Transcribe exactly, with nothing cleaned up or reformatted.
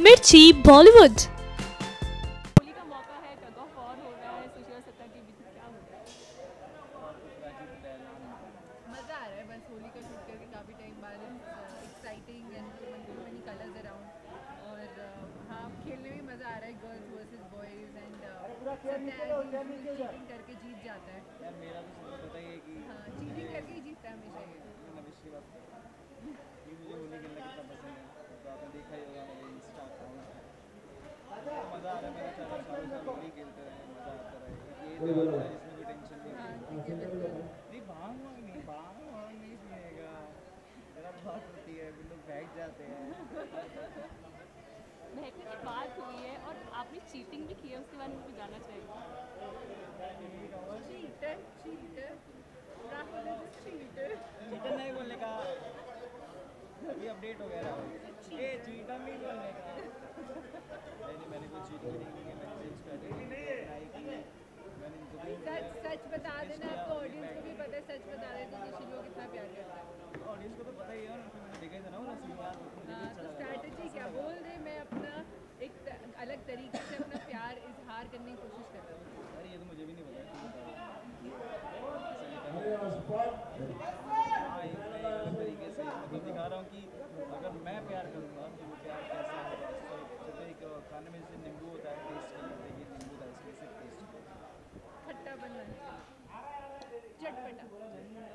मिर्ची बॉलीवुड। होली का मौका है, टग ऑफ वॉर हो रहा है सुशी और सत्ता के बीच में, क्या हो रहा है? मज़ा आ रहा है, बस होली का शूट करके काफ़ी टाइम बाद exciting and money colours around. और uh, हाँ, खेलने में मज़ा आ रहा है, girls versus boys and cheating करके जीत जाता है। यार मेरा तो सबको पता ही है कि हाँ, चीटिंग करके ही जीतता है हमेशा ये। नविश की बात ये मुझे होली खेलना कितना पसंद है, तो आपने देखा ही होगा मेरे इंस्टा अकाउंट पे। तो मज़ा आ रहा है, मेरा चारों सालों से होली खेलते रहे, मज़ा आता रहे। ये त्यौहार होता है जिसमें कोई टेंशन नहीं हाँ, होती। ठीक है, बिल्कुल। नहीं भांग वांग नहीं, भांग वांग नहीं पिएगा, जरा बात होती है फिर लोग बैठ जाते हैं। महकने की बात हुई है और आपने चीटिंग भी की है, उसके बारे में मुझे जानना चाहिए। Cheater cheater Rahul is cheater. Cheater नहीं बोलने का, अभी अपडेट हो गया राहुल, ये चीटर नहीं बोलने का। नहीं नहीं, मैंने कोई चीटिंग नहीं की है, मैंने सिर्फ स्ट्रैटेजी ट्राई की है। मैंने इनको भी सच सच बता देना, आपको ऑडियंस को भी पता है, सच बता देना कि शिलो कितना प्यार करता है। ऑडियंस को तो पता ही है, उनको मैंने देखा ही था ना वो रस्सी यार। हाँ, तो स्ट्रैटेजी क्या बोल रहे, मैं अपना एक त, अलग तरीके से अपना प्यार इजहार करने की कोशिश कर रहा हूँ। अरे ये तो मुझे भी नहीं पता हाँ, ये मैं अलग तरीके से मतलब दिखा रहा हूँ कि अगर मैं प्यार करूँगा तो वो प्यार कैसा होगा। जब एक खाने में जैसे नींबू होता है टेस्ट के लिए, ये नींबू था इसमें सिर्फ टेस्ट खट्टा बनना, चटपटा।